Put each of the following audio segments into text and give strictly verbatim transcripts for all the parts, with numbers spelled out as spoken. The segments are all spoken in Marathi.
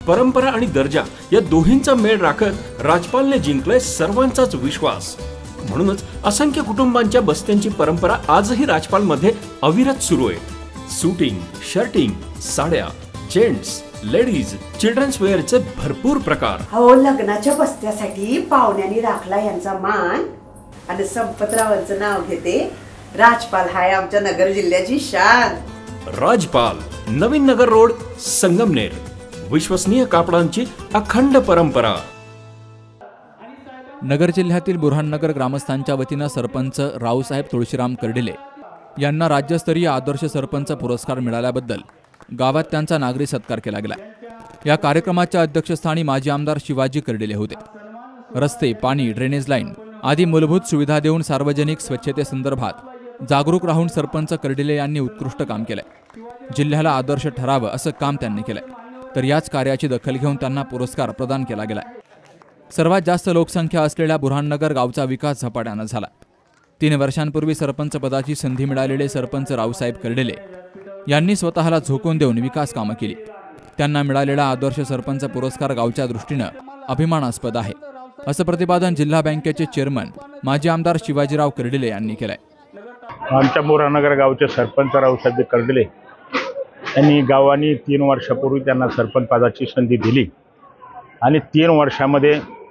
परंपरा आणि दर्जा या दोहींचा मेळ राखत राजपालने जिंकलाय सर्वांचाच विश्वास। म्हणूनच असंख्य कुटुंबांच्या बस्त्यांची परंपरा आजही राजपाल मध्ये अविरत सुरू आहे। सूटिंग, शर्टिंग, साड्या, जेंट्स, लेडीज, चिल्ड्रन्स वेअरचे भरपूर प्रकार। हो, लग्नाच्या बस्त्यासाठी पाहुण्यांनी राखला यांचा मान आणि संपतरावांचं नाव घेते। राजपाल हाय आमच्या नगर जिल्ह्याची शान। राजपाल, नवीन नगर रोड, संगमनेर। विश्वसनीय कापडांची अखंड परंपरा। नगर जिल्ह्यातील बुरहाननगर ग्रामस्थांच्या वतीने सरपंच रावसाहेब तुळशीराम कर्डिले यांना राज्यस्तरीय आदर्श सरपंच पुरस्कार मिळाल्याबद्दल गावात त्यांचा नागरी सत्कार केला गेला। या कार्यक्रमाच्या अध्यक्षस्थानी माजी आमदार शिवाजी कर्डिले होते। रस्ते, पाणी, ड्रेनेज लाईन आदी मूलभूत सुविधा देऊन सार्वजनिक स्वच्छतेसंदर्भात जागरूक राहून सरपंच कर्डिले यांनी उत्कृष्ट काम केलंय। जिल्ह्याला आदर्श ठरावं असं काम त्यांनी केलंय। तर याच कार्याची दखल घेऊन त्यांना पुरस्कार प्रदान केला गेलाय। सर्वात जास्त लोकसंख्या असलेल्या बुरहाननगर गावचा विकास झपाट्यानं झाला। तीन वर्षांपूर्वी सरपंच पदाची संधी मिळालेले सरपंच रावसाहेब कर्डिले यांनी स्वतःला झोकून देऊन विकास कामं केली। त्यांना मिळालेला आदर्श सरपंच पुरस्कार गावच्या दृष्टीनं अभिमानास्पद आहे, असं प्रतिपादन जिल्हा बँकेचे चेअरमन माजी आमदार शिवाजीराव कर्डिले यांनी केलंय। आमच्या बुरहानगर गावचे सरपंच रावसाहेब कर्डिले यांनी गावानी तीन वर्षापूर्वी त्यांना सरपंच पदाची संधी दिली आणि तीन वर्षामध्ये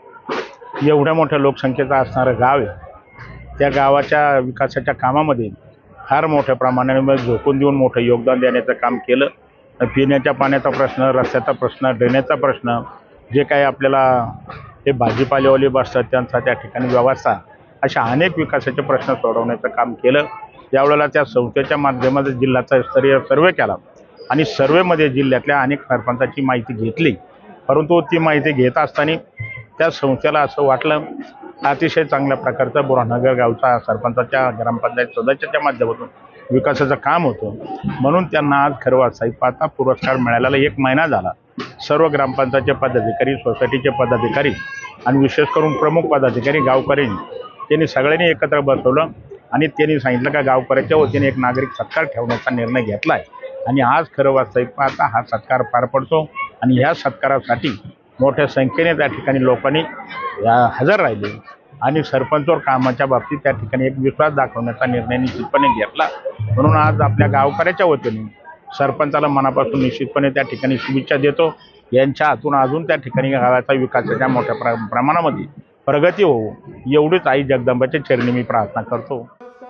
एवढ्या मोठ्या लोकसंख्येचं असणारं गाव आहे, त्या गावाच्या विकासाच्या कामामध्ये फार मोठ्या प्रमाणाने झोकून देऊन मोठं योगदान देण्याचं काम केलं। पिण्याच्या पाण्याचा प्रश्न, रस्त्याचा प्रश्न, ड्रेनेजचा प्रश्न, जे काही आपल्याला हे भाजीपालेवाले बसतात त्यांचा त्या ठिकाणी व्यवस्था, अशा अनेक विकासाचे प्रश्न सोडवण्याचं काम केलं। त्यावेळेला त्या संस्थेच्या माध्यमातून जिल्ह्याचा स्तरीय सर्वे केला आणि सर्वेमध्ये जिल्ह्यातल्या अनेक सरपंचाची माहिती घेतली। परंतु ती माहिती घेत असताना त्या संस्थेला असं वाटलं अतिशय चांगल्या प्रकारचा बुरहाननगर गावचा सरपंचाच्या ग्रामपंचायत सदस्याच्या माध्यमातून विकासाचं काम होतं, म्हणून त्यांना आज खरं साहित्याचा पुरस्कार मिळालेला एक महिना झाला। सर्व ग्रामपंचायतचे पदाधिकारी, सोसायटीचे पदाधिकारी आणि विशेष करून प्रमुख पदाधिकारी, गावकरी त्यांनी सगळ्यांनी एकत्र बसवलं आणि त्यांनी सांगितलं का गावकऱ्याच्या वतीने एक नागरिक सत्कार ठेवण्याचा निर्णय घेतला आहे आणि आज खरं वास्तविकता हा सत्कार पार पडतो आणि ह्या सत्कारासाठी मोठ्या संख्येने त्या ठिकाणी लोकांनी हजर राहिले आणि सरपंचवर कामाच्या बाबतीत त्या ठिकाणी एक विश्वास दाखवण्याचा निर्णय निश्चितपणे घेतला। म्हणून आज आपल्या गावकऱ्याच्या वतीने सरपंचाला मनापासून निश्चितपणे त्या ठिकाणी शुभेच्छा देतो। यांच्या हातून अजून त्या ठिकाणी गावाचा विकासाच्या मोठ्या प्र प्रमाणामध्ये प्रगती होऊ एवढीच आई जगदंबाच्या चरणी मी प्रार्थना करतो।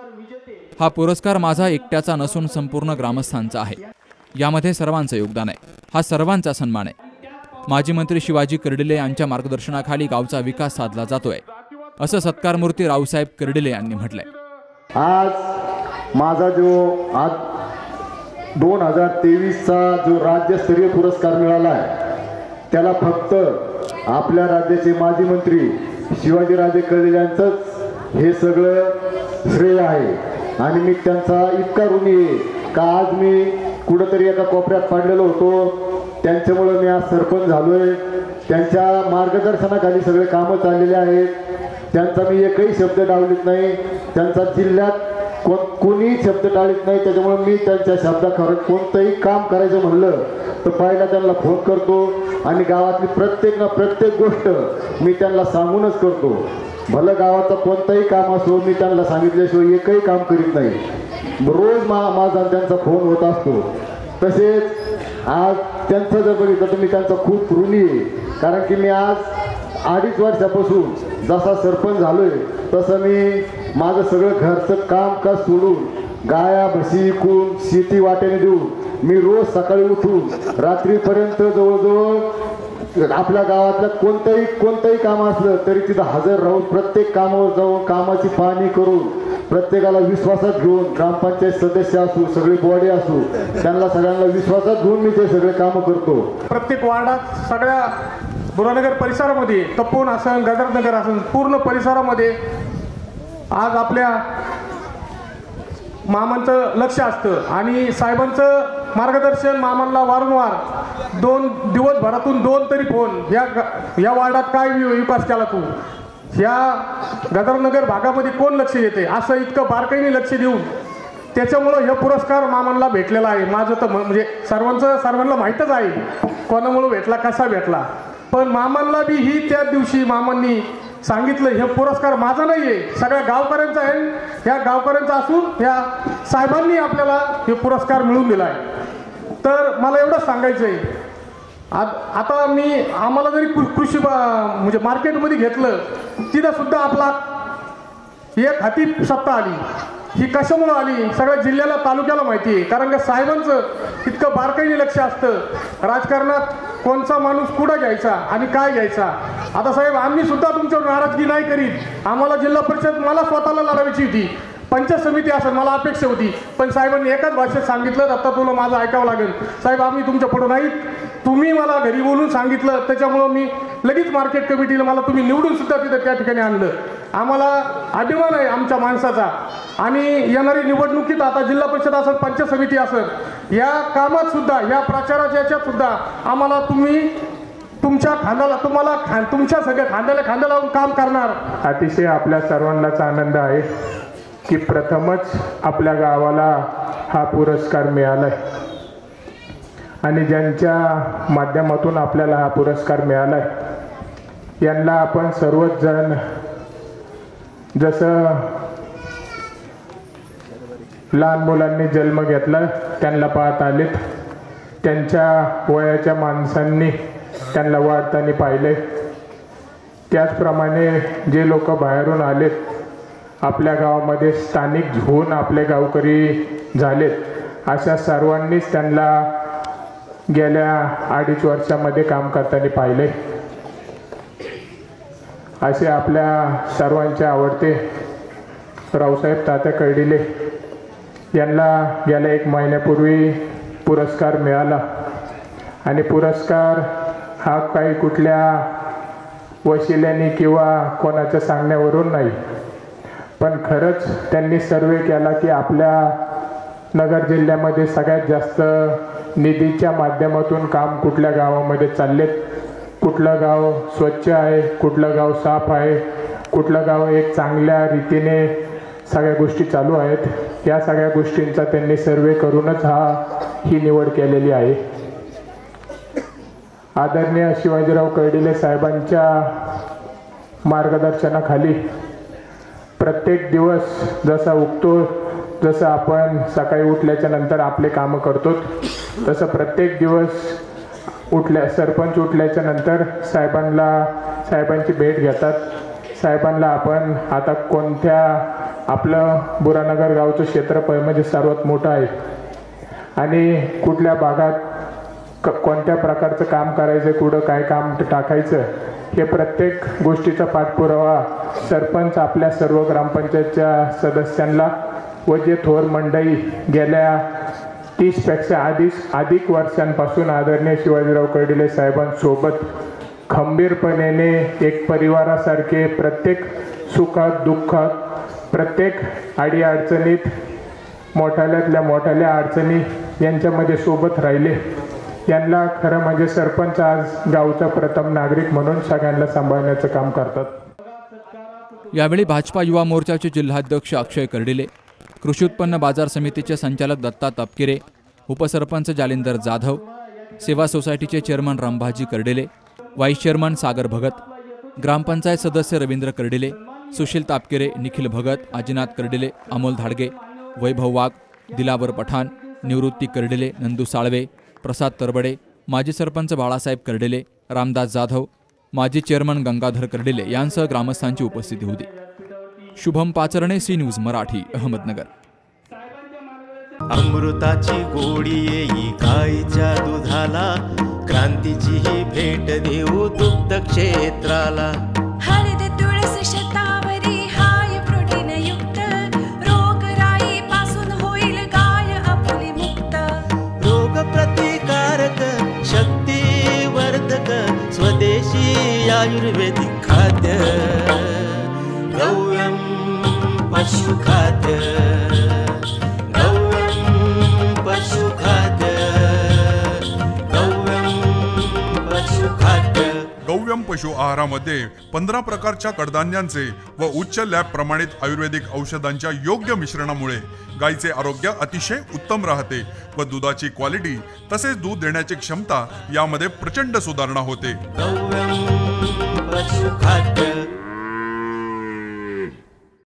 हा पुरस्कार माझा एकट्याचा नसून संपूर्ण ग्रामस्थांचा आहे। यामध्ये सर्वांचं योगदान आहे। हा सर्वांचा सन्मान आहे। माजी मंत्री शिवाजी कर्डिले यांच्या मार्गदर्शनाखाली गावचा विकास साधला जातोय, असं सत्कारमूर्ती रावसाहेब कर्डिले यांनी म्हटलंय। आज माझा जो आज दोन हजार तेवीसचा जो राज्यस्तरीय पुरस्कार मिळाला आहे त्याला फक्त आपल्या राज्याचे माजी मंत्री शिवाजीराजे कर्डिले यांचंच हे सगळं श्रेय आहे आणि मी त्यांचा इतका ऋणी आहे का आज मी कुठंतरी एका कोपऱ्यात पडलेलो होतो, त्यांच्यामुळे मी आज सरपंच झालोय। त्यांच्या मार्गदर्शनाखाली सगळे कामं चाललेले आहेत। त्यांचा मी एकही शब्द टाळीत नाही, त्यांचा जिल्ह्यात कोण कोणीही शब्द टाळीत नाही। त्याच्यामुळे मी त्यांच्या शब्दाखरं कोणतंही काम करायचं म्हणलं तर पहिला त्यांना फोन करतो आणि गावातली प्रत्येक ना प्रत्येक गोष्ट मी त्यांना सांगूनच करतो। भलं गावाचं कोणतंही काम असो मी त्यांना सांगितल्याशिवाय एकही काम करीत नाही। रोज मा माझा त्यांचा फोन होत असतो। तसेच आज त्यांचं जर बघितलं तर मी त्यांचा खूप ऋणी आहे, कारण की मी आज अडीच वर्षापासून जसा सरपंच झालोय तसं मी माझं सगळं घरचं कामकाज सोडून गाया म्हशी विकून शेती वाट्याने देऊन मी रोज सकाळी उठून रात्रीपर्यंत जवळजवळ आपल्या गावातलं कोणतंही कोणतंही काम असलं तरी तिथं हजर राहून प्रत्येक कामावर जाऊन कामाची पाहणी करून प्रत्येकाला विश्वासात घेऊन ग्रामपंचायत सदस्य असू सगळी बॉडी असू त्यांना सगळ्यांना विश्वासात घेऊन मी ते सगळे कामं करतो। प्रत्येक वार्डात सगळ्या बुरहाननगर परिसरामध्ये तपोवन असन गदरनगर असन पूर्ण परिसरामध्ये आज आपल्या मामांचं लक्ष असतं आणि साहेबांचं मार्गदर्शन मामांना वारंवार दोन दिवसभरातून दोन तरी फोन या या वार्डात काय विकास केला तू, ह्या गदरनगर भागामध्ये कोण लक्ष देते, असं इतकं बारकाईने लक्ष देऊन त्याच्यामुळं हे पुरस्कार मामांना भेटलेला आहे. माझं तर म्हणजे सर्वांचं सर्वांना माहीतच आहे कोणामुळं भेटला, कसा भेटला. पण मामांना बी ही त्या दिवशी मामांनी सांगितलं हे पुरस्कार माझा नाही आहे, सगळ्या गावकऱ्यांचा आहे. ह्या गावकऱ्यांचा असून ह्या साहेबांनी आपल्याला हे पुरस्कार मिळवून दिला आहे. तर मला एवढंच सांगायचं आहे, आता मी आम्हाला जरी कृषी म्हणजे मार्केटमध्ये घेतलं तिथं सुद्धा आपला एक हाती सत्ता आली. ही कशामुळं आली सगळ्या जिल्ह्याला तालुक्याला माहिती आहे. कारण का साहेबांचं इतकं बारकाईने लक्ष असतं राजकारणात, कोणचा माणूस कुठं घ्यायचा आणि काय घ्यायचा. आता साहेब आम्ही सुद्धा तुमच्यावर नाराजगी नाही करीत. आम्हाला जिल्हा परिषद मला स्वतःला लढवायची होती, पंचायत समिती असेल मला अपेक्षा होती. पण साहेबांनी एकाच भाषेत सांगितलं आता तुला माझं ऐकावं लागेल. साहेब आम्ही तुमच्या पुढं नाहीत, तुम्ही मला घरी बोलून सांगितलं त्याच्यामुळं मी लगेच मार्केट कमिटीला मला तुम्ही निवडून सुद्धा तिथं त्या ठिकाणी आणलं. आम्हाला अभिमान आहे आमच्या माणसाचा. आणि येणारी निवडणुकीत आता जिल्हा परिषद असेल, पंचायत समिती असेल, या कामात सुद्धा या प्रचाराच्या याच्यात सुद्धा आम्हाला तुम्ही तुमच्या खांद्याला तुम्हाला खा तुमच्या सगळ्या खांद्याला खांदा लावून काम करणार. अतिशय आपल्या सर्वांनाच आनंद आहे की प्रथमच आपल्या गावाला हा पुरस्कार मिळाला आहे. आणि ज्यांच्या माध्यमातून आपल्याला हा पुरस्कार मिळाला आहे यांना आपण सर्वच जण जसं लहान मुलांनी जन्म घेतला त्यांना पाहत आलेत, त्यांच्या वयाच्या माणसांनी त्यांना वाढताना पाहिले. त्याचप्रमाणे जे लोक बाहेरून आलेत आपल्या गावामध्ये स्थानिक होऊन आपले गावकरी झालेत अशा सर्वांनीच त्यांना गेल्या अडीच वर्षामध्ये काम करताना पाहिले. असे आपल्या सर्वांचे आवडते रावसाहेब तात्या कर्डिले यांना गेल्या एक महिन्यापूर्वी पुरस्कार मिळाला. आणि पुरस्कार हा काही कुठल्या वशिल्याने किंवा कोणाच्या सांगण्यावरून नाही, पण खरंच त्यांनी सर्वे केला की आपल्या नगर जिल्ह्यामध्ये सगळ्यात जास्त निधीच्या माध्यमातून काम कुठल्या गावामध्ये चाललेत, कुठलं गाव स्वच्छ आहे, कुठलं गाव साफ आहे, कुठलं गाव एक चांगल्या रीतीने सगळ्या गोष्टी चालू आहेत. या सगळ्या गोष्टींचा त्यांनी सर्वे करूनच हा ही निवड केलेली आहे. आदरणीय शिवाजीराव कर्डिले साहेबांच्या मार्गदर्शनाखाली प्रत्येक दिवस जसा उगतो, जसं आपण सकाळी उठल्याच्या नंतर आपले कामं करतो तसं प्रत्येक दिवस उठल्या सरपंच उठल्याच्या नंतर साहेबांना साहेबांची भेट घेतात. साहेबांना आपण आता कोणत्या आपलं बुरानगर गावचं क्षेत्रफळ म्हणजे सर्वात मोठं आहे आणि कुठल्या भागात क कोणत्या प्रकारचं काम करायचं, कुठं काय काम टाकायचं हे प्रत्येक गोष्टीचा पाठपुरावा सरपंच आपल्या सर्व ग्रामपंचायतच्या सदस्यांना व जे थोर मंडळी गेल्या तीसपेक्षा अधिक अधिक वर्षांपासून आदरणीय शिवाजीराव कर्डिले साहेबांसोबत खंबीरपणे एक परिवारासारखे प्रत्येक सुखात दुःखात प्रत्येक अडीअडचणीत मोठ्याल्यातल्या मोठ्याल्या अडचणी यांच्यामध्ये सोबत राहिले. यांना खरं म्हणजे सरपंच आज गावचा प्रथम नागरिक म्हणून सगळ्यांना सांभाळण्याचं काम करतात. यावेळी भाजपा युवा मोर्चाचे जिल्हाध्यक्ष अक्षय कर्डिले, कृषी उत्पन्न बाजार समितीचे संचालक दत्ता तपकिरे, उपसरपंच जालिंदर जाधव, सेवा सोसायटीचे chairman Rambhaji Kardile, vice chairman Sagar Bhagat, gram panchayat सदस्य रवींद्र कर्डिले, सुशील तापकिरे, निखिल भगत, आजीनाथ कर्डिले, अमोल धाडगे, वैभव वाघ, दिलावर पठाण, निवृत्ती कर्डिले, नंदू साळवे, प्रसाद तरबडे, माजी सरपंच बाळासाहेब कर्डिले, रामदास जाधव, माजी चेअरमन गंगाधर कर्डिले यांसह ग्रामस्थांची उपस्थिती होती. Shubham Pacharne, C News Marathi, Ahmednagar. अमृताची गोडी येई गाईच्या दुधाला, क्रांतीची ही भेट देऊ दुग्ध क्षेत्राला. हळद तुळस शतावरी हाय प्रोटीन युक्त, रोगराई पासून होईल गाय आपली मुक्त. रोग प्रतिकारक शक्ती वर्धक स्वदेशी आयुर्वेदिक खाद्य, गौयम पशुखाद्य, गौयम पशुखाद्य, गौयम पशुखाद्य. गव्यम पशु आहारामध्ये पंधरा प्रकारच्या कडधान्यांचे व उच्च लॅब प्रमाणित आयुर्वेदिक औषधांच्या योग्य मिश्रणामुळे गायीचे आरोग्य अतिशय उत्तम राहते व दुधाची क्वालिटी तसेच दूध देण्याची क्षमता यामध्ये प्रचंड सुधारणा होते. गव्यम पशु